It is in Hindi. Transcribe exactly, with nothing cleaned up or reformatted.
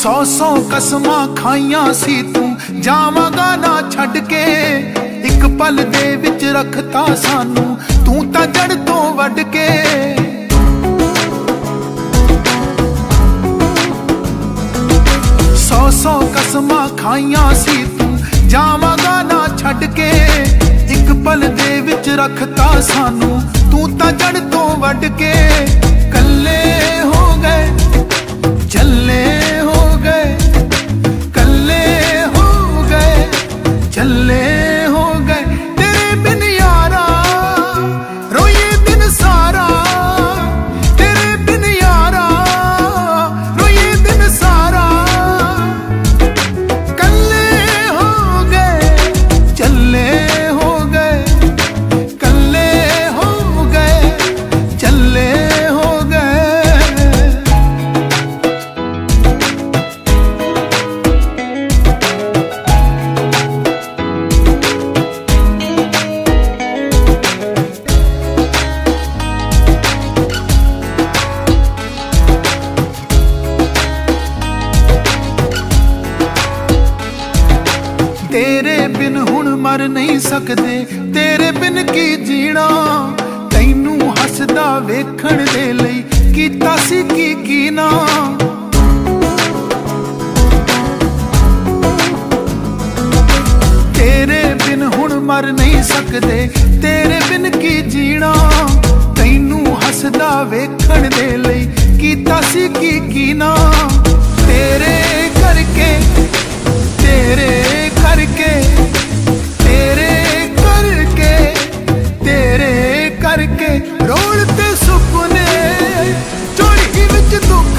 सौ सौ कसमां खाइयां सी तू जावांगा ना छड्ड के, एक पल दे विच रखता सानू तू तां जड़ तो वड्ड के। सौ सौ कसमां खाइयां सी तू जावांगा ना छड्ड के, एक पल दे विच रखता सानू तू तां जड़ तो वड्ड के। कल्ले हो गए चले हो गए, कल्ले हो गए चले हो गए, तेरे बिन यारा रोए दिन सारा, तेरे बिन यारा रोए दिन सारा। कल्ले हो गए चले हो गए, कल्ले हो गए चले हो गए। तेरे बिन हुण मर नहीं सकदे, तेरे बिन की जीना, तैनू हसदा वेखण दे लई कीता सी की कीना। तेरे बिन हुण मर नहीं सकदे, तेरे बिन की जीना, तैनू हसदा वेखण दे लई कीता सी की कीना। तेरे करके तेरे करके तेरे करके तेरे करके रोलते सुपने, चोरी विच दुख